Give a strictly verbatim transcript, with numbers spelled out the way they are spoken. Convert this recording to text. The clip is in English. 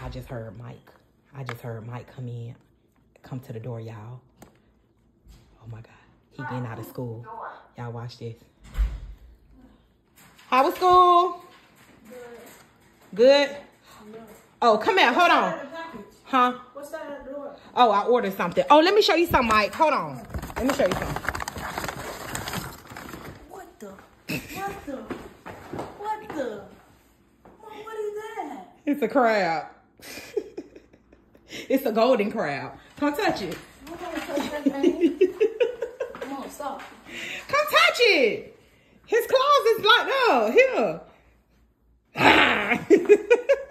I just heard Mike. I just heard Mike come in. Come to the door, y'all. Oh my God. He getting out of school. Y'all watch this. How was school? Good. Good? Oh, come here. Hold on. Huh? What's that at the door? Oh, I ordered something. Oh, let me show you something, Mike. Hold on. Let me show you something. What the? What the? What the? Mom, what is that? It's a crab. It's a golden crab. Come touch it. I don't want to touch that thing. Come on, stop. Come touch it. His claws is like, oh, here.